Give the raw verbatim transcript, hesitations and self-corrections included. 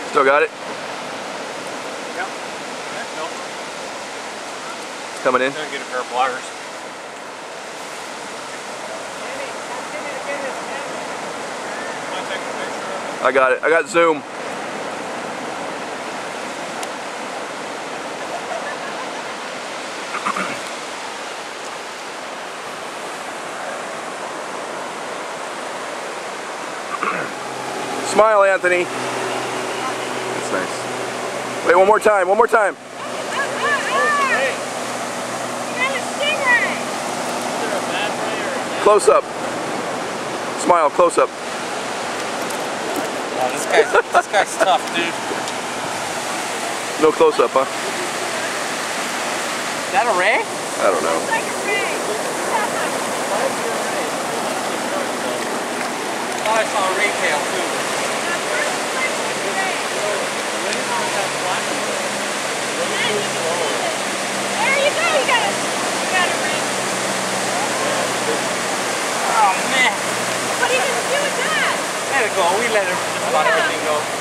Still got it? Yep. Coming in. Gonna get a pair of pliers. I got it. I got zoom. Smile, Anthony. That's nice. Wait, one more time. One more time. You got a stingray. Close up. Smile. Close up. Oh, this guy's this guy's tough, dude. No close up, huh? Is that a ray? I don't know. It's like a ray. I thought I saw a ray tail too. There you go. You got a, you got a ring. Oh man! What are you gonna do with that? Let it go. We let it, just about everything go.